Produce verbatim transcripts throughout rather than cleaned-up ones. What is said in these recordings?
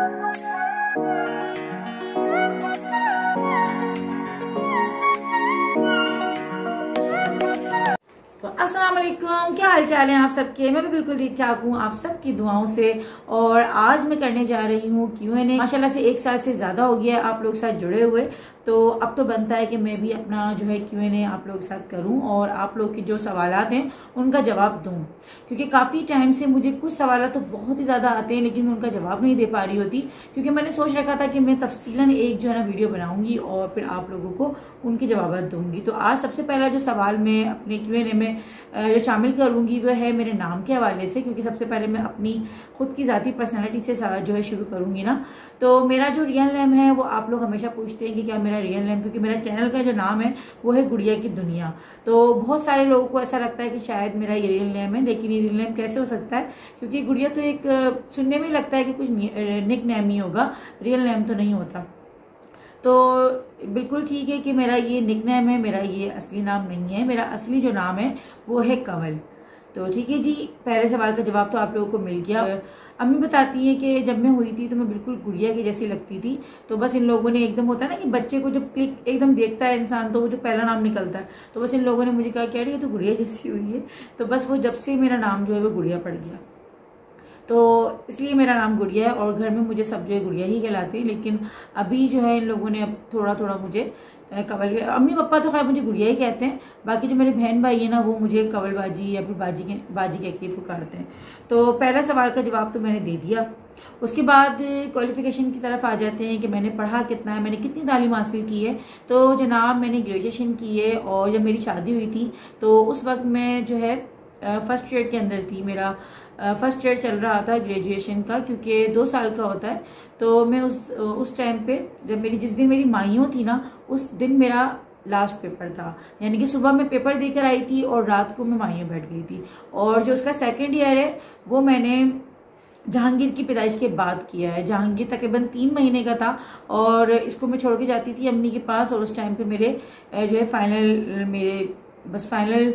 तो अस्सलाम वालेकुम, क्या हाल चाल है आप सबके। मैं भी बिल्कुल ठीक ठाक हूँ आप सबकी दुआओं से। और आज मैं करने जा रही हूँ क्यू एन ए। माशाल्लाह से एक साल से ज्यादा हो गया है आप लोग साथ जुड़े हुए, तो अब तो बनता है कि मैं भी अपना जो है क्यू एन ए आप लोग के साथ करूं और आप लोग के जो सवालात हैं उनका जवाब दूं, क्योंकि काफी टाइम से मुझे कुछ सवाल तो बहुत ही ज्यादा आते हैं लेकिन मैं उनका जवाब नहीं दे पा रही होती, क्योंकि मैंने सोच रखा था कि मैं तफसीलन एक जो है ना वीडियो बनाऊंगी और फिर आप लोगों को उनके जवाब दूंगी। तो आज सबसे पहला जो सवाल मैं अपने क्यू एन ए में जो शामिल करूंगी वह है मेरे नाम के हवाले से, क्योंकि सबसे पहले मैं अपनी खुद की जाती पर्सनैलिटी से जो है शुरू करूंगी ना। तो मेरा जो रियल नेम है वो आप लोग हमेशा पूछते हैं कि क्या मेरा रियल नेम, क्योंकि मेरा चैनल का जो नाम है वो है गुड़िया की दुनिया। तो बहुत सारे लोगों को ऐसा लगता है कि शायद मेरा ये रियल नेम है, लेकिन ये रियल नेम कैसे हो सकता है, क्योंकि गुड़िया तो एक सुनने में लगता है कि कुछ निक नेम ही होगा, रियल नेम तो नहीं होता। तो बिल्कुल ठीक है कि मेरा ये निक नेम है, मेरा ये असली नाम नहीं है। मेरा असली जो नाम है वो है कंवल। तो ठीक है जी, पहले सवाल का जवाब तो आप लोगों को मिल गया। अम्मी बताती हैं कि जब मैं हुई थी तो मैं बिल्कुल गुड़िया की जैसी लगती थी, तो बस इन लोगों ने एकदम होता है ना कि बच्चे को जब क्लिक एकदम देखता है इंसान तो वो जो पहला नाम निकलता है, तो बस इन लोगों ने मुझे कहा क्या ये तो गुड़िया जैसी हुई है। तो बस वो जब से मेरा नाम जो है वो गुड़िया पड़ गया, तो इसलिए मेरा नाम गुड़िया है और घर में मुझे सब जो है गुड़िया ही कहलाते हैं। लेकिन अभी जो है इन लोगों ने अब थोड़ा थोड़ा मुझे कवल, अम्मी पापा तो खैर मुझे गुड़िया ही कहते हैं, बाकी जो मेरे बहन भाई है ना वो मुझे कवल बाजी या फिर बाजी के बाजी कह के पुकारते हैं। तो पहला सवाल का जवाब तो मैंने दे दिया। उसके बाद क्वालिफिकेशन की तरफ आ जाते हैं कि मैंने पढ़ा कितना है, मैंने कितनी तालीम हासिल की है। तो जनाब मैंने ग्रेजुएशन की है और जब मेरी शादी हुई थी तो उस वक्त मैं जो है फर्स्ट ईयर के अंदर थी, मेरा फर्स्ट ईयर चल रहा था ग्रेजुएशन का, क्योंकि दो साल का होता है। तो मैं उस उस टाइम पे जब मेरी जिस दिन मेरी माइयों थी ना उस दिन मेरा लास्ट पेपर था, यानी कि सुबह मैं पेपर देकर आई थी और रात को मैं माइयों बैठ गई थी। और जो उसका सेकंड ईयर है वो मैंने जहांगीर की पैदाइश के बाद किया है। जहांगीर तकरीबन तीन महीने का था और इसको मैं छोड़ के जाती थी अम्मी के पास, और उस टाइम पे मेरे जो है फाइनल मेरे बस फाइनल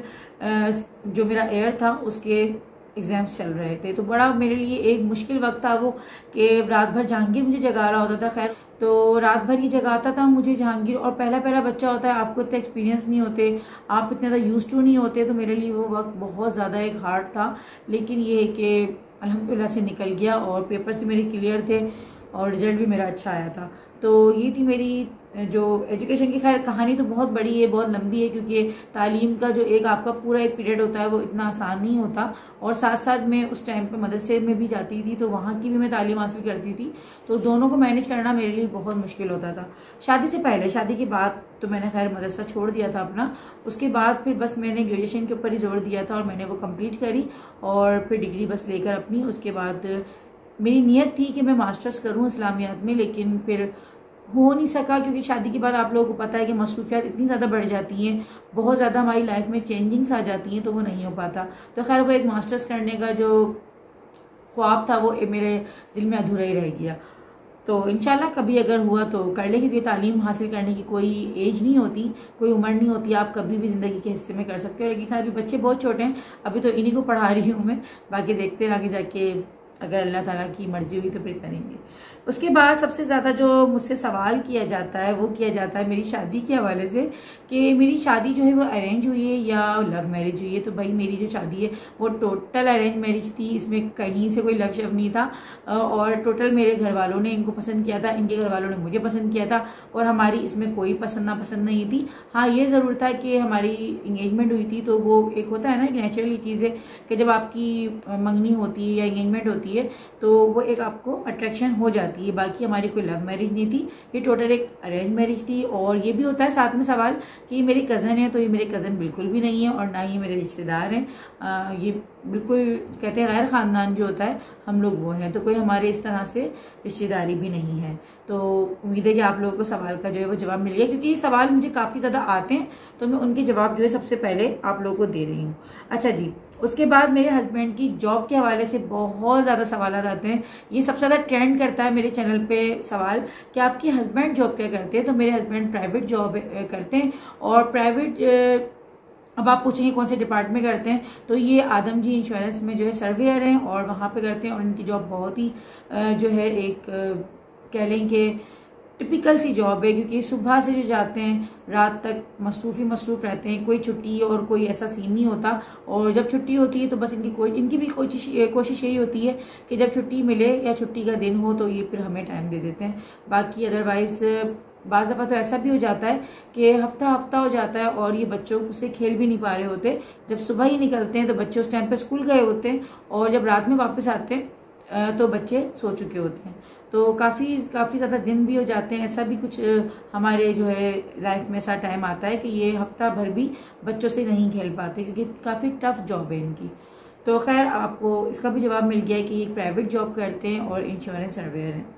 जो मेरा ईयर था उसके एग्जाम्स चल रहे थे। तो बड़ा मेरे लिए एक मुश्किल वक्त था वो, कि रात भर जहांगीर मुझे जगा रहा होता था। खैर तो रात भर ही जगाता था मुझे जहांगीर, और पहला पहला बच्चा होता है, आपको इतना एक्सपीरियंस नहीं होते, आप इतने ज़्यादा यूज टू नहीं होते, तो मेरे लिए वो वक्त बहुत ज़्यादा एक हार्ड था। लेकिन ये है कि अल्हम्दुलिल्लाह से निकल गया और पेपर्स भी मेरे क्लियर थे और रिजल्ट भी मेरा अच्छा आया था। तो ये थी मेरी जो एजुकेशन की। खैर कहानी तो बहुत बड़ी है, बहुत लंबी है, क्योंकि तालीम का जो एक आपका पूरा एक पीरियड होता है वो इतना आसान नहीं होता। और साथ साथ मैं उस टाइम पे मदरसे में भी जाती थी तो वहाँ की भी मैं तालीम हासिल करती थी, तो दोनों को मैनेज करना मेरे लिए बहुत मुश्किल होता था। शादी से पहले, शादी के बाद तो मैंने खैर मदरसा छोड़ दिया था अपना। उसके बाद फिर बस मैंने ग्रेजुएशन के ऊपर ही जोर दिया था और मैंने वो कम्प्लीट करी और फिर डिग्री बस लेकर अपनी। उसके बाद मेरी नीयत थी कि मैं मास्टर्स करूँ इस्लामियात में, लेकिन फिर हो नहीं सका, क्योंकि शादी के बाद आप लोगों को पता है कि मसरूफियात इतनी ज़्यादा बढ़ जाती हैं, बहुत ज़्यादा हमारी लाइफ में चेंजिंग्स आ जाती हैं, तो वो नहीं हो पाता। तो खैर वो एक मास्टर्स करने का जो ख्वाब था वो मेरे दिल में अधूरा ही रह गया। तो इंशाल्लाह कभी अगर हुआ तो कर लेंगे, क्योंकि तालीम हासिल करने की कोई एज नहीं होती, कोई उम्र नहीं होती, आप कभी भी ज़िंदगी के हिस्से में कर सकते हो। लेकिन खैर अभी बच्चे बहुत छोटे हैं, अभी तो इन्हीं को पढ़ा रही हूँ मैं, बाकी देखते हैं आगे जाके अगर अल्लाह ताला की मर्जी हुई तो फिर करेंगे। उसके बाद सबसे ज़्यादा जो मुझसे सवाल किया जाता है वो किया जाता है मेरी शादी के हवाले से, कि मेरी शादी जो है वो अरेंज हुई है या लव मैरिज हुई है। तो भाई मेरी जो शादी है वो टोटल अरेंज मैरिज थी, इसमें कहीं से कोई लव शव नहीं था, और टोटल मेरे घर वालों ने इनको पसंद किया था, इनके घर वालों ने मुझे पसंद किया था, और हमारी इसमें कोई पसंद नापसंद नहीं थी। हाँ ये ज़रूर था कि हमारी इंगेजमेंट हुई थी, तो वो एक होता है ना एक नेचुरली चीज़ है कि जब आपकी मंगनी होती है या इंगेजमेंट होती है तो वो एक आपको अट्रैक्शन हो जाती है। बाकी हमारी कोई लव मैरिज नहीं थी, ये टोटल एक अरेंज मैरिज थी। और ये भी होता है साथ में सवाल कि मेरी कज़न है, तो ये मेरे कज़न बिल्कुल भी नहीं है और ना ही मेरे रिश्तेदार हैं, ये बिल्कुल कहते हैं गैर ख़ानदान जो होता है हम लोग वो हैं, तो कोई हमारे इस तरह से रिश्तेदारी भी नहीं है। तो उम्मीद है कि आप लोगों को सवाल का जो है वो जवाब मिल गया, क्योंकि ये सवाल मुझे काफ़ी ज़्यादा आते हैं तो मैं उनके जवाब जो है सबसे पहले आप लोगों को दे रही हूँ। अच्छा जी, उसके बाद मेरे हस्बैंड की जॉब के हवाले से बहुत ज़्यादा सवाल आते हैं। ये सबसे ज़्यादा ट्रेंड करता है मेरे चैनल पे सवाल कि आपके हस्बैंड जॉब क्या करते हैं। तो मेरे हस्बैंड प्राइवेट जॉब करते हैं और प्राइवेट अब आप पूछेंगे कौन से डिपार्टमेंट करते हैं, तो ये आदम जी इंश्योरेंस में जो है सर्वेयर हैं और वहाँ पे करते हैं। और इनकी जॉब बहुत ही जो है एक कह लें कि टिपिकल सी जॉब है, क्योंकि सुबह से जो जाते हैं रात तक मसरूफ ही मसरूफ रहते हैं, कोई छुट्टी और कोई ऐसा सीन नहीं होता। और जब छुट्टी होती है तो बस इनकी कोई इनकी भी कोशिश कोशिश यही होती है कि जब छुट्टी मिले या छुट्टी का दिन हो तो ये फिर हमें टाइम दे देते हैं। बाकी अदरवाइज बाज़ दफ़ा तो ऐसा भी हो जाता है कि हफ्ता हफ्ता हो जाता है और ये बच्चों से खेल भी नहीं पा रहे होते। जब सुबह ही निकलते हैं तो बच्चे उस टाइम पे स्कूल गए होते हैं और जब रात में वापस आते हैं तो बच्चे सो चुके होते हैं। तो काफ़ी काफ़ी ज़्यादा दिन भी हो जाते हैं। ऐसा भी कुछ हमारे जो है लाइफ में ऐसा टाइम आता है कि ये हफ्ता भर भी बच्चों से नहीं खेल पाते, क्योंकि काफ़ी टफ जॉब है इनकी। तो खैर आपको इसका भी जवाब मिल गया है कि ये प्राइवेट जॉब करते हैं और इंश्योरेंस सर्वेयर हैं।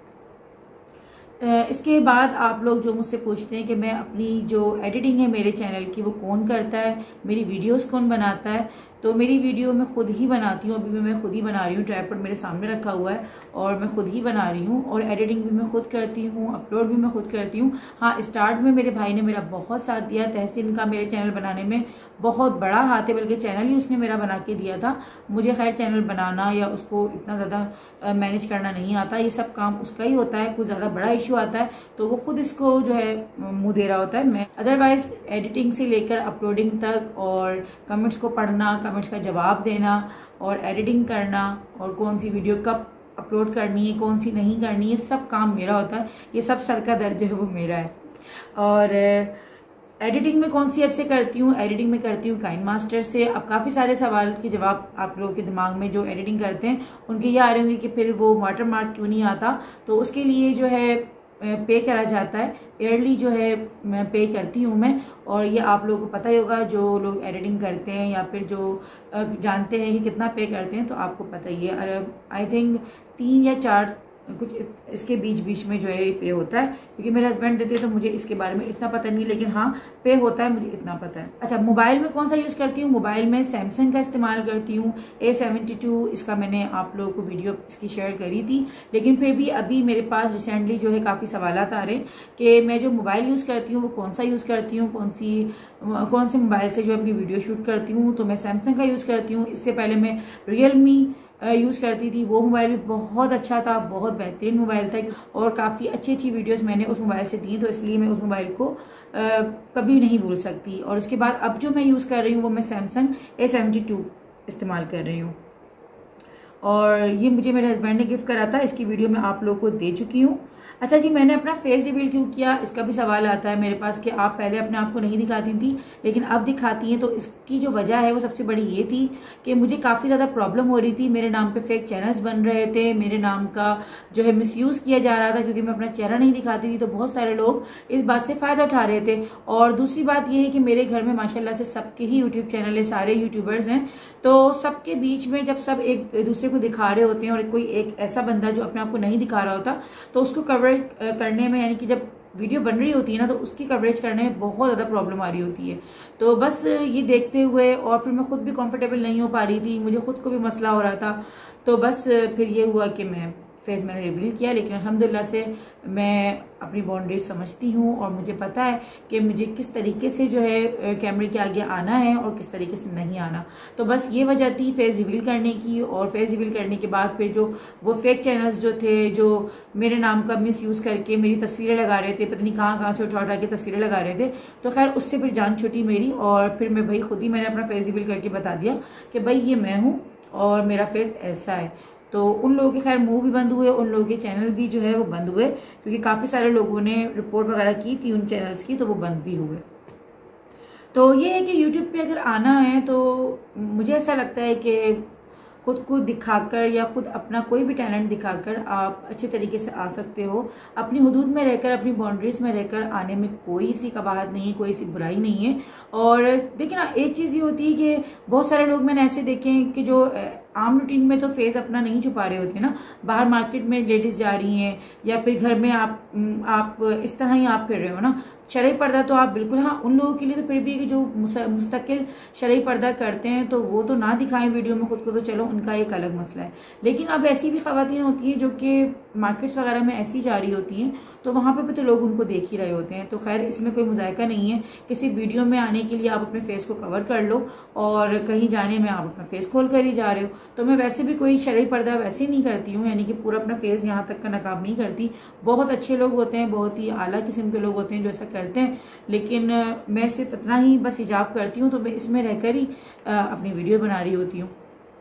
इसके बाद आप लोग जो मुझसे पूछते हैं कि मैं अपनी जो एडिटिंग है मेरे चैनल की वो कौन करता है, मेरी वीडियोस कौन बनाता है, तो मेरी वीडियो मैं खुद ही बनाती हूँ। अभी भी मैं खुद ही बना रही हूँ, ट्राइपॉड मेरे सामने रखा हुआ है और मैं खुद ही बना रही हूँ। और एडिटिंग भी मैं खुद करती हूँ, अपलोड भी मैं खुद करती हूँ। हाँ, स्टार्ट में मेरे भाई ने मेरा बहुत साथ दिया। तहसीन का मेरे चैनल बनाने में बहुत बड़ा हाथ है, बल्कि चैनल ही उसने मेरा बना के दिया था। मुझे खैर चैनल बनाना या उसको इतना ज़्यादा मैनेज करना नहीं आता, ये सब काम उसका ही होता है। कुछ ज़्यादा बड़ा इशू आता है तो वो खुद इसको जो है मुंह दे रहा होता है। मैं अदरवाइज एडिटिंग से लेकर अपलोडिंग तक और कमेंट्स को पढ़ना, कमेंट्स का जवाब देना और एडिटिंग करना और कौन सी वीडियो कब अपलोड करनी है, कौन सी नहीं करनी है, सब काम मेरा होता है। ये सब सर का दर्द जो है वो मेरा है। और एडिटिंग में कौन सी ऐप से करती हूँ? एडिटिंग में करती हूँ काइन मास्टर से। अब काफ़ी सारे सवाल के जवाब आप लोगों के दिमाग में जो एडिटिंग करते हैं उनके ये आ रहे होंगे कि फिर वो वाटर मार्क क्यों नहीं आता। तो उसके लिए जो है पे करा जाता है, ईयरली जो है मैं पे करती हूँ मैं। और ये आप लोगों को पता ही होगा, जो लोग एडिटिंग करते हैं या फिर जो जानते हैं कि कितना पे करते हैं, तो आपको पता ही है। आई थिंक तीन या चार कुछ इसके बीच बीच में जो है पे होता है, क्योंकि मेरे हस्बैंड देते हैं तो मुझे इसके बारे में इतना पता नहीं, लेकिन हाँ पे होता है, मुझे इतना पता है। अच्छा, मोबाइल में कौन सा यूज़ करती हूँ? मोबाइल में सैमसंग का इस्तेमाल करती हूँ, ए सेवेंटी टू। इसका मैंने आप लोगों को वीडियो इसकी शेयर करी थी, लेकिन फिर भी अभी मेरे पास रिसेंटली जो है काफ़ी सवाल आ रहे हैं कि मैं जो मोबाइल यूज़ करती हूँ वो कौन सा यूज़ करती हूँ, कौन सी कौन से मोबाइल से जो अपनी वीडियो शूट करती हूँ। तो मैं सैमसंग का यूज़ करती हूँ। इससे पहले मैं रियलमी यूज़ करती थी, वो मोबाइल भी बहुत अच्छा था, बहुत बेहतरीन मोबाइल था और काफ़ी अच्छी अच्छी वीडियोस मैंने उस मोबाइल से दी, तो इसलिए मैं उस मोबाइल को आ, कभी नहीं भूल सकती। और उसके बाद अब जो मैं यूज़ कर रही हूँ वो मैं सैमसंग ए सेवेंटी टू इस्तेमाल कर रही हूँ और ये मुझे मेरे हस्बैंड ने गिफ्ट करा था। इसकी वीडियो मैं आप लोगों को दे चुकी हूँ। अच्छा जी, मैंने अपना फेस रिवील क्यों किया, इसका भी सवाल आता है मेरे पास कि आप पहले अपने आप को नहीं दिखाती थी लेकिन अब दिखाती हैं। तो इसकी जो वजह है वो सबसे बड़ी ये थी कि मुझे काफ़ी ज़्यादा प्रॉब्लम हो रही थी। मेरे नाम पे फेक चैनल्स बन रहे थे, मेरे नाम का जो है मिसयूज़ किया जा रहा था, क्योंकि मैं अपना चेहरा नहीं दिखाती थी। तो बहुत सारे लोग इस बात से फ़ायदा उठा रहे थे। और दूसरी बात ये है कि मेरे घर में माशाल्लाह से सबके ही यूट्यूब चैनल है, सारे यूट्यूबर्स हैं, तो सबके बीच में जब सब एक दूसरे को दिखा रहे होते हैं और कोई एक ऐसा बंदा जो अपने आप को नहीं दिखा रहा होता, तो उसको कवरेज करने में, यानी कि जब वीडियो बन रही होती है ना, तो उसकी कवरेज करने में बहुत ज़्यादा प्रॉब्लम आ रही होती है। तो बस ये देखते हुए और फिर मैं खुद भी कंफर्टेबल नहीं हो पा रही थी, मुझे खुद को भी मसला हो रहा था। तो बस फिर ये हुआ कि मैं फेस मैंने रिवील किया, लेकिन अल्हम्दुलिल्लाह से मैं अपनी बाउंड्रीज समझती हूँ और मुझे पता है कि मुझे किस तरीके से जो है कैमरे के आगे आना है और किस तरीके से नहीं आना। तो बस ये वजह थी फेस रिवील करने की। और फेस रिवील करने के बाद फिर जो वो फेक चैनल्स जो थे, जो मेरे नाम का मिस यूज़ करके मेरी तस्वीरें लगा रहे थे, पता नहीं कहाँ कहाँ से उठा उठा के तस्वीरें लगा रहे थे, तो खैर उससे फिर जान छुटी मेरी। और फिर मैं भाई खुद ही मैंने अपना फेस रिवील करके बता दिया कि भाई ये मैं हूँ और मेरा फेस ऐसा है। तो उन लोगों के खैर मुंह भी बंद हुए, उन लोगों के चैनल भी जो है वो बंद हुए, क्योंकि काफ़ी सारे लोगों ने रिपोर्ट वगैरह की थी उन चैनल्स की, तो वो बंद भी हुए। तो ये है कि यूट्यूब पे अगर आना है तो मुझे ऐसा लगता है कि खुद को दिखाकर या खुद अपना कोई भी टैलेंट दिखाकर आप अच्छे तरीके से आ सकते हो। अपनी हुदूद में रहकर, अपनी बाउंड्रीज में रहकर आने में कोई सी कबाहत नहीं है, कोई सी बुराई नहीं है। और देखिए ना, एक चीज़ ये होती है कि बहुत सारे लोग मैंने ऐसे देखे हैं कि जो आम रूटीन में तो फेस अपना नहीं छुपा रहे होते ना, बाहर मार्केट में लेडीज जा रही हैं या फिर घर में आप आप इस तरह ही आप फिर रहे हो ना, शरई पर्दा तो आप बिल्कुल, हाँ उन लोगों के लिए तो फिर भी कि जो मुस्तकिल शरई पर्दा करते हैं तो वो तो ना दिखाएं वीडियो में खुद को, तो चलो उनका एक अलग मसला है। लेकिन अब ऐसी भी खवातीन होती हैं जो कि मार्केट्स वगैरह में ऐसी जा रही होती हैं, तो वहाँ पे भी तो लोग उनको देख ही रहे होते हैं। तो खैर इसमें कोई मुज़ायका नहीं है, किसी वीडियो में आने के लिए आप अपने फेस को कवर कर लो और कहीं जाने में आप अपना फेस खोल कर ही जा रहे हो। तो मैं वैसे भी कोई शरई पर्दा वैसे नहीं करती हूँ, यानी कि पूरा अपना फेस यहाँ तक का नकाब नहीं करती। बहुत अच्छे लोग होते हैं, बहुत ही आला किस्म के लोग होते हैं जो ऐसा करते हैं, लेकिन मैं सिर्फ इतना ही बस हिजाब करती हूँ, तो मैं इसमें रहकर ही अपनी वीडियो बना रही होती हूँ।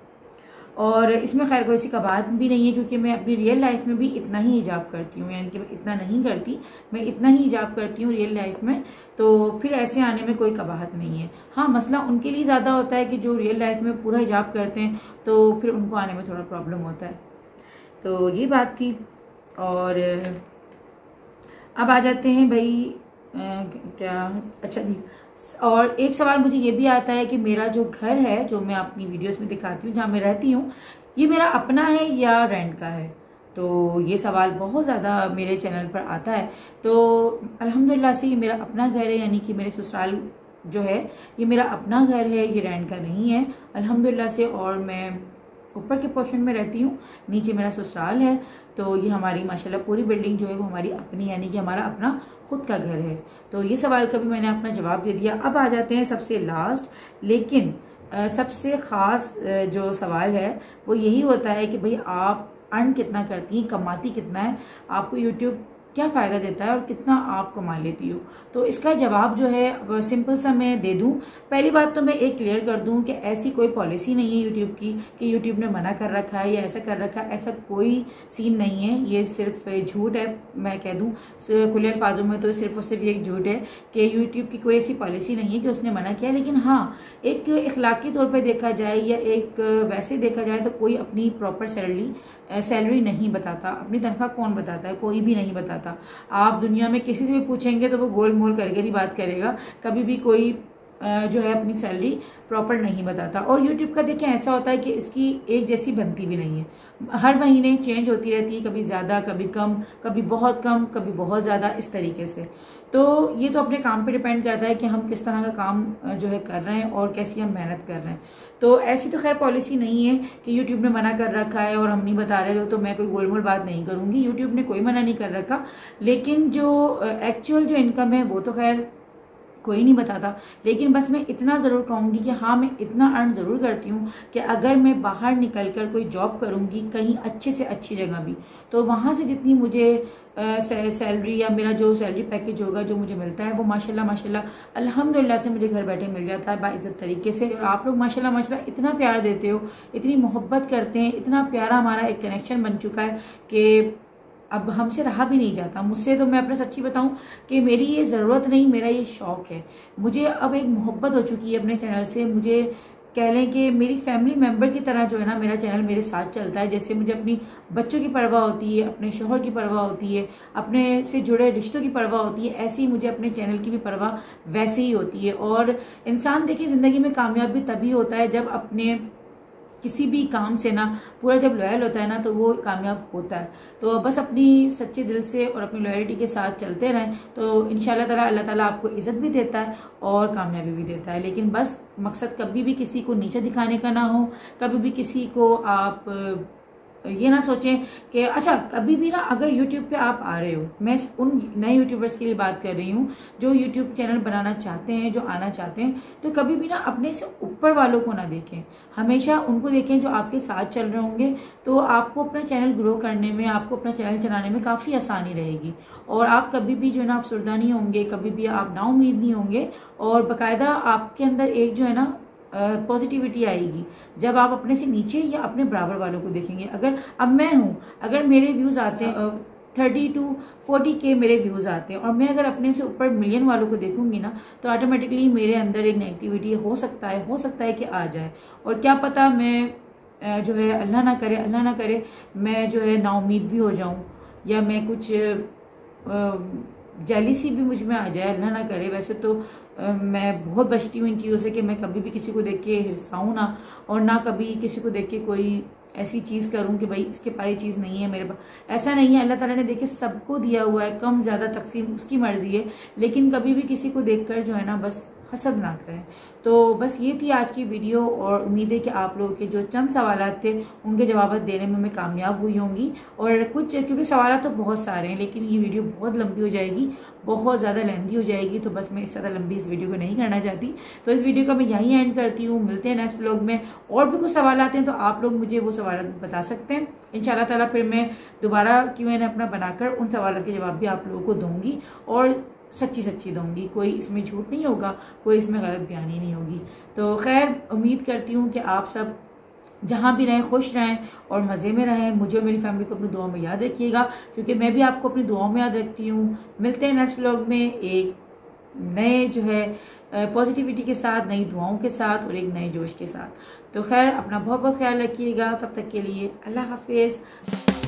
और इसमें खैर कोई सी कबाहत भी नहीं है, क्योंकि मैं अपनी रियल लाइफ में भी इतना ही हिजाब करती हूँ, यानी कि मैं इतना नहीं करती, मैं इतना ही हिजाब करती हूँ रियल लाइफ में, तो फिर ऐसे आने में कोई कबाहत नहीं है। हाँ मसला उनके लिए ज़्यादा होता है कि जो रियल लाइफ में पूरा हिजाब करते हैं, तो फिर उनको आने में थोड़ा प्रॉब्लम होता है। तो ये बात थी। और अब आ जाते हैं भाई आ, क्या, अच्छा जी, और एक सवाल मुझे ये भी आता है कि मेरा जो घर है, जो मैं अपनी वीडियोस में दिखाती हूँ, जहाँ मैं रहती हूँ, ये मेरा अपना है या रेंट का है। तो ये सवाल बहुत ज़्यादा मेरे चैनल पर आता है। तो अल्हम्दुलिल्लाह से ये मेरा अपना घर है, यानी कि मेरे ससुराल जो है ये मेरा अपना घर है, ये रेंट का नहीं है अल्हम्दुलिल्लाह से। और मैं ऊपर के पोर्शन में रहती हूँ, नीचे मेरा ससुराल है। तो ये हमारी माशाल्लाह पूरी बिल्डिंग जो है वो हमारी अपनी, यानी कि हमारा अपना खुद का घर है। तो ये सवाल का भी मैंने अपना जवाब दे दिया। अब आ जाते हैं सबसे लास्ट लेकिन आ, सबसे ख़ास जो सवाल है वो यही होता है कि भाई आप अर्न कितना करती हैं, कमाती कितना है, आपको यूट्यूब क्या फ़ायदा देता है और कितना आप कमा लेती हो। तो इसका जवाब जो है सिंपल सा मैं दे दूं। पहली बात तो मैं एक क्लियर कर दूं कि ऐसी कोई पॉलिसी नहीं है यूट्यूब की कि यूट्यूब ने मना कर रखा है या ऐसा कर रखा है, ऐसा कोई सीन नहीं है। ये सिर्फ झूठ है, मैं कह दूं खुले अल्फाजों में, तो सिर्फ और सिर्फ ये झूठ है कि यूट्यूब की कोई ऐसी पॉलिसी नहीं है कि उसने मना किया। लेकिन हाँ, एक इखलाकी तौर पर देखा जाए या एक वैसे देखा जाए तो कोई अपनी प्रॉपर सैलरी सैलरी नहीं बताता, अपनी तनख्वाह कौन बताता है, कोई भी नहीं बताता। आप दुनिया में किसी से भी पूछेंगे तो वो गोल मोल करके ही बात करेगा, कभी भी कोई जो है अपनी सैलरी प्रॉपर नहीं बताता। और यूट्यूब का देखें ऐसा होता है कि इसकी एक जैसी बनती भी नहीं है, हर महीने चेंज होती रहती है, कभी ज़्यादा कभी कम, कभी बहुत कम कभी बहुत ज़्यादा, इस तरीके से। तो ये तो अपने काम पे डिपेंड करता है कि हम किस तरह का काम जो है कर रहे हैं और कैसी हम मेहनत कर रहे हैं। तो ऐसी तो खैर पॉलिसी नहीं है कि यूट्यूब ने मना कर रखा है और हम नहीं बता रहे हो, तो मैं कोई गोलमोल बात नहीं करूंगी। यूट्यूब ने कोई मना नहीं कर रखा, लेकिन जो एक्चुअल जो इनकम है वो तो खैर कोई नहीं बताता। लेकिन बस मैं इतना ज़रूर कहूँगी कि हाँ, मैं इतना अर्न ज़रूर करती हूँ कि अगर मैं बाहर निकल कर कोई जॉब करूँगी कहीं अच्छे से अच्छी जगह भी, तो वहाँ से जितनी मुझे सैलरी या मेरा जो सैलरी पैकेज होगा जो मुझे मिलता है वो माशाल्लाह माशाल्लाह अल्हम्दुलिल्लाह से मुझे घर बैठे मिल जाता है बाइज्जत तरीके से। और आप लोग माशाल्लाह माशाल्लाह इतना प्यार देते हो, इतनी मोहब्बत करते हैं, इतना प्यारा हमारा एक कनेक्शन बन चुका है कि अब हमसे रहा भी नहीं जाता। मुझसे तो मैं अपना सच्ची बताऊं कि मेरी ये ज़रूरत नहीं, मेरा ये शौक़ है। मुझे अब एक मोहब्बत हो चुकी है अपने चैनल से, मुझे कह लें कि मेरी फैमिली मेंबर की तरह जो है ना मेरा चैनल मेरे साथ चलता है। जैसे मुझे अपनी बच्चों की परवाह होती है, अपने शोहर की परवाह होती है, अपने से जुड़े रिश्तों की परवाह होती है, ऐसे ही मुझे अपने चैनल की भी परवाह वैसे ही होती है। और इंसान देखिए ज़िंदगी में कामयाब भी तभी होता है जब अपने किसी भी काम से ना पूरा जब लॉयल होता है ना तो वो कामयाब होता है। तो बस अपनी सच्चे दिल से और अपनी लॉयल्टी के साथ चलते रहें तो इंशाल्लाह ताला अल्लाह ताला आपको इज्जत भी देता है और कामयाबी भी देता है। लेकिन बस मकसद कभी भी किसी को नीचे दिखाने का ना हो, कभी भी किसी को आप ये ना सोचें कि अच्छा कभी भी ना अगर यूट्यूब पे आप आ रहे हो, मैं उन नए यूट्यूबर्स के लिए बात कर रही हूँ जो यूट्यूब चैनल बनाना चाहते हैं, जो आना चाहते हैं, तो कभी भी ना अपने से ऊपर वालों को ना देखें, हमेशा उनको देखें जो आपके साथ चल रहे होंगे। तो आपको अपना चैनल ग्रो करने में, आपको अपना चैनल चलाने में काफ़ी आसानी रहेगी और आप कभी भी जो है ना अफसरदा नहीं होंगे, कभी भी आप नाउम्मीद नहीं होंगे और बाकायदा आपके अंदर एक जो है ना पॉजिटिविटी आएगी जब आप अपने से नीचे या अपने बराबर वालों को देखेंगे। अगर अब मैं हूँ, अगर मेरे व्यूज़ आते हैं थर्टी टू फोर्टी के मेरे व्यूज़ आते हैं और मैं अगर अपने से ऊपर मिलियन वालों को देखूंगी ना तो ऑटोमेटिकली मेरे अंदर एक नेगेटिविटी हो सकता है हो सकता है कि आ जाए। और क्या पता मैं जो है अल्लाह ना करे अल्लाह ना करे मैं जो है नाउम्मीद भी हो जाऊं या मैं कुछ जेलिसी भी मुझ में आ जाए, अल्लाह ना करे। वैसे तो आ, मैं बहुत बचती हूँ इन चीज़ों से कि मैं कभी भी किसी को देख के हिर्साऊँ ना और ना कभी किसी को देख के कोई ऐसी चीज करूं कि भाई इसके पास ये चीज नहीं है मेरे पास, ऐसा नहीं है। अल्लाह ताला ने देखे सबको दिया हुआ है, कम ज्यादा तकसीम उसकी मर्जी है, लेकिन कभी भी किसी को देखकर जो है ना बस हसद ना करें। तो बस ये थी आज की वीडियो और उम्मीद है कि आप लोगों के जो चंद सवाल थे उनके जवाब देने में मैं कामयाब हुई होंगी। और कुछ क्योंकि सवाल तो बहुत सारे हैं लेकिन ये वीडियो बहुत लंबी हो जाएगी, बहुत ज़्यादा लेंथी हो जाएगी, तो बस मैं इससे ज़्यादा लंबी इस वीडियो को नहीं करना चाहती। तो इस वीडियो का मैं यहीं एंड करती हूँ। मिलते हैं नेक्स्ट व्लॉग में। और भी कुछ सवाल आते हैं तो आप लोग मुझे वो सवाल बता सकते हैं। इंशाल्लाह ताला फिर मैं दोबारा क्यों मैंने अपना बनाकर उन सवालों के जवाब भी आप लोगों को दूंगी और सच्ची सच्ची दूंगी। कोई इसमें झूठ नहीं होगा, कोई इसमें गलत बयानी नहीं होगी। तो खैर उम्मीद करती हूँ कि आप सब जहाँ भी रहें खुश रहें और मज़े में रहें। मुझे और मेरी फैमिली को अपनी दुआओं में याद रखिएगा, क्योंकि मैं भी आपको अपनी दुआओं में याद रखती हूँ। मिलते हैं नेक्स्ट व्लॉग में एक नए जो है पॉजिटिविटी के साथ, नई दुआओं के साथ और एक नए जोश के साथ। तो खैर अपना बहुत बहुत ख्याल रखिएगा। तब तक के लिए अल्लाह हाफिज़।